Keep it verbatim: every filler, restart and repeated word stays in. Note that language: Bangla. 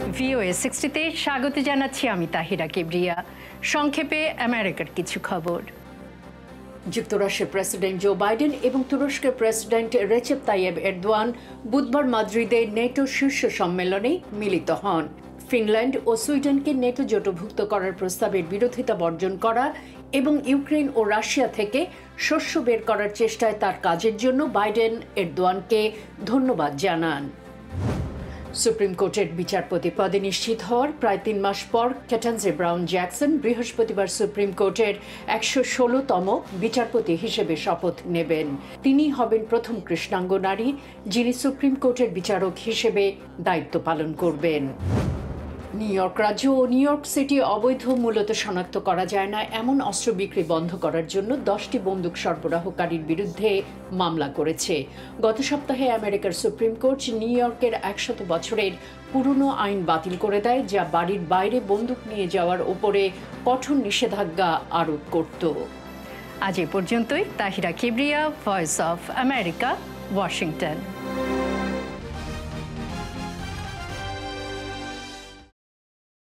ভিওএ সিক্সটিতে স্বাগত জানাচ্ছি আমি তাহিরা কিবরিয়া। সংক্ষেপে আমেরিকার কিছু খবর। যুক্তরাষ্ট্রের প্রেসিডেন্ট জো বাইডেন এবং তুরস্কের প্রেসিডেন্ট রেচেপ তাইয়েব এরদোয়ান বুধবার মাদ্রিদে নেটো শীর্ষ সম্মেলনে মিলিত হন। ফিনল্যান্ড ও সুইডেনকে নেটো জোটভুক্ত করার প্রস্তাবের বিরোধিতা বর্জন করা এবং ইউক্রেন ও রাশিয়া থেকে শস্য বের করার চেষ্টায় তার কাজের জন্য বাইডেন এরদোয়ানকে ধন্যবাদ জানান। সুপ্রিম কোর্টের বিচারপতি পদে নিশ্চিত হওয়ার প্রায় তিন মাস পর ক্যাটানজে ব্রাউন জ্যাকসন বৃহস্পতিবার সুপ্রিম কোর্টের একশো ষোলোতম বিচারপতি হিসেবে শপথ নেবেন। তিনি হবেন প্রথম কৃষ্ণাঙ্গ নারী যিনি সুপ্রিম কোর্টের বিচারক হিসেবে দায়িত্ব পালন করবেন। নিউ ইয়র্ক রাজ্য ও নিউ ইয়র্ক সিটি অবৈধ মূলত শনাক্ত করা যায় না এমন অস্ত্র বিক্রি বন্ধ করার জন্য দশটি বন্দুক সরবরাহকারীর বিরুদ্ধে মামলা করেছে। গত সপ্তাহে আমেরিকার সুপ্রিম কোর্ট নিউ ইয়র্কের একশত বছরের পুরনো আইন বাতিল করে দেয়, যা বাড়ির বাইরে বন্দুক নিয়ে যাওয়ার উপরে কঠোর নিষেধাজ্ঞা আরোপ করত। আজ এ পর্যন্তই। Tahira Kibria, Voice of America, Washington.